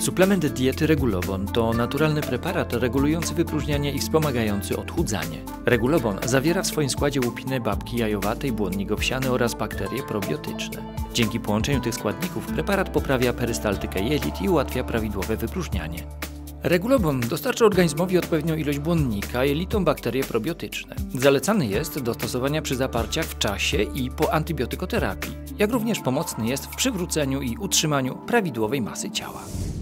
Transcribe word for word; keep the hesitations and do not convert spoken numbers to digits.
Suplement diety Regulobon to naturalny preparat regulujący wypróżnianie i wspomagający odchudzanie. Regulobon zawiera w swoim składzie łupiny babki jajowatej, błonnik owsiany oraz bakterie probiotyczne. Dzięki połączeniu tych składników preparat poprawia perystaltykę jelit i ułatwia prawidłowe wypróżnianie. Regulobon dostarcza organizmowi odpowiednią ilość błonnika, jelitom bakterie probiotyczne. Zalecany jest do stosowania przy zaparciach w czasie i po antybiotykoterapii, jak również pomocny jest w przywróceniu i utrzymaniu prawidłowej masy ciała.